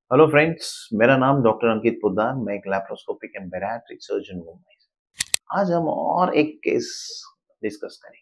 Hello friends, मेरा नाम doctor अंकित पोद्दार। मैं एक लैप्रोस्कोपिक एंड बैरिएट्रिक सर्जन हूँ। आज हम और एक केस डिस्कस करेंगे।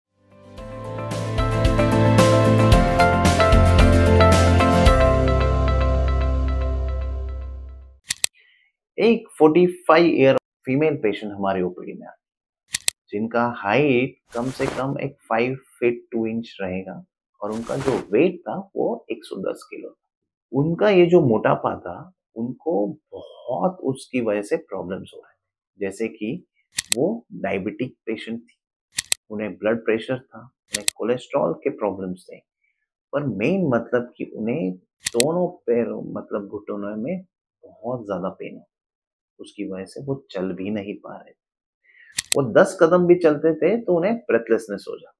एक 45 ईयर फीमेल पेशेंट हमारे ओपीडी में आती है, जिनका हाइट कम से कम एक 5 फीट 2 इंच रहेगा और उनका जो वेट था वो 110 किलो था। उनका ये जो मोटापा था, उनको बहुत उसकी वजह से प्रॉब्लम्स हो रहे थे। जैसे कि वो डायबिटिक पेशेंट थी, उन्हें ब्लड प्रेशर था, उन्हें कोलेस्ट्रॉल के प्रॉब्लम्स थे। पर मेन मतलब कि उन्हें दोनों पैरों मतलब घुटनों में बहुत ज़्यादा पेन हो, उसकी वजह से वो चल भी नहीं पा रहे थे। वो 10 कदम भी चलते थे तो उन्हें ब्रेथलेसनेस हो जाता।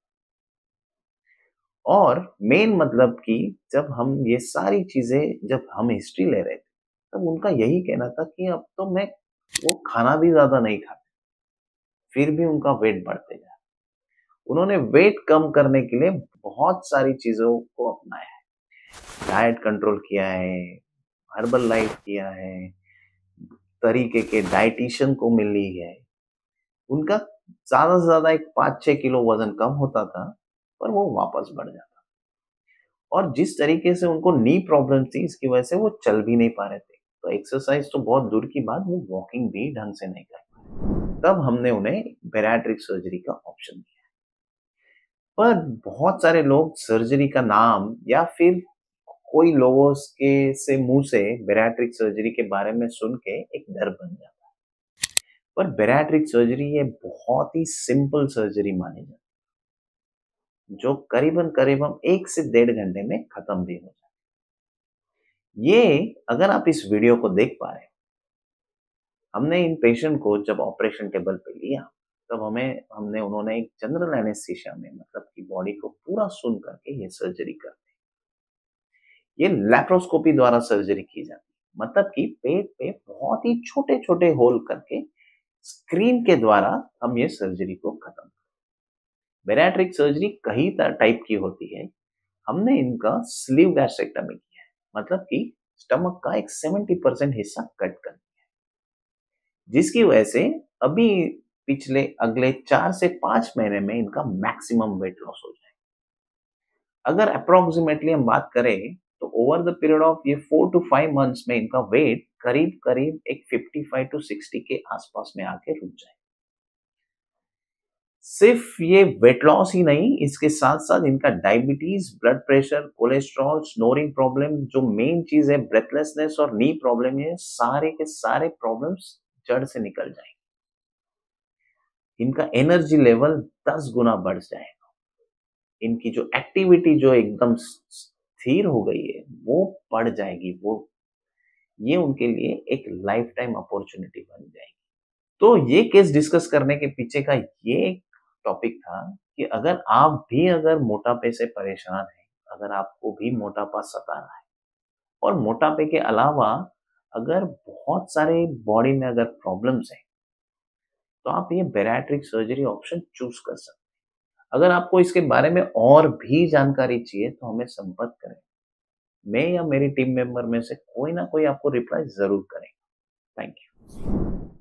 और मेन मतलब कि जब हम ये सारी चीज़ें जब हम हिस्ट्री ले रहे थे, तब उनका यही कहना था कि अब तो मैं वो खाना भी ज़्यादा नहीं खाते, फिर भी उनका वेट बढ़ते जा। उन्होंने वेट कम करने के लिए बहुत सारी चीज़ों को अपनाया है। डाइट कंट्रोल किया है, हर्बल लाइफ किया है, तरीके के डाइटिशियन को मिली है। उनका ज़्यादा से ज़्यादा एक 5-6 किलो वज़न कम होता था, पर वो वापस बढ़ जाता। और जिस तरीके से उनको नी प्रॉब्लम थी, इसकी वजह से वो चल भी नहीं पा रहे थे। तो एक्सरसाइज़ तो बहुत दूर की बात, वो वॉकिंग भी ढंग से नहीं कर पाए। तब हमने उन्हें बैरिएट्रिक सर्जरी का ऑप्शन दिया। पर बहुत सारे लोग सर्जरी का नाम या फिर कोई लोगों के से मुंह से बैरिएट्रिक सर्जरी के बारे में सुन के एक डर बन जाता है। पर बैरिएट्रिक सर्जरी ये बहुत ही सिंपल सर्जरी मानी जाती है, जो करीबन करीबन 1 से 1.5 घंटे में खत्म भी हो जाती है। ये अगर आप इस वीडियो को देख पा रहे हैं, हमने इन पेशेंट को जब ऑपरेशन टेबल पे लिया, तब हमने उन्होंने एक जनरल एनेस्थीसिया में मतलब कि बॉडी को पूरा सुन करके ये सर्जरी कर दी। ये लैप्रोस्कोपी द्वारा सर्जरी की जाती है, मतलब कि पेट पे बहुत ही छोटे-छोटे होल करके स्क्रीन के द्वारा हम ये सर्जरी को खत्म। बैरिएट्रिक सर्जरी कई टाइप की होती है। हमने इनका स्लीव गैस्ट्रेक्टमी किया है, मतलब कि स्टमक का एक 70% हिस्सा कट कर दिया है, जिसकी वजह से अभी पिछले अगले 4 से 5 महीने में इनका मैक्सिमम वेट लॉस हो जाए। अगर अप्रोक्सीमेटली हम बात करें तो ओवर द पीरियड ऑफ ये 4 टू 5 मंथ्स में इनका वेट करीब-करीब एक 55 टू 60 के आसपास में आके रुक जाए। सिर्फ ये वेट लॉस ही नहीं, इसके साथ-साथ इनका diabetes, blood pressure, cholesterol, snoring problem, जो मेन चीज़ है ब्रेथलेसनेस और नी प्रॉब्लम, ये सारे के सारे प्रॉब्लम्स जड़ से निकल जाएँगे। इनका एनर्जी लेवल 10 गुना बढ़ जाएगा। इनकी जो एक्टिविटी जो एकदम स्थिर हो गई है, वो बढ़ जाएगी। ये उनके लिए एक लाइफ टाइम अपॉर्चुनिटी बन जाएगी। तो ये केस डिस्कस करने के पीछे का ये टॉपिक था कि अगर मोटापे से परेशान हैं, अगर आपको भी मोटापा सता रहा है और मोटापे के अलावा अगर बहुत सारे बॉडी में अगर प्रॉब्लम्स हैं, तो आप ये बैरिएट्रिक सर्जरी ऑप्शन चूज़ कर सकते हैं। अगर आपको इसके बारे में और भी जानकारी चाहिए तो हमें संपर्क करें। मैं या मेरी टीम मेंबर में से कोई ना कोई आपको रिप्लाई ज़रूर करेंगे। Thank you.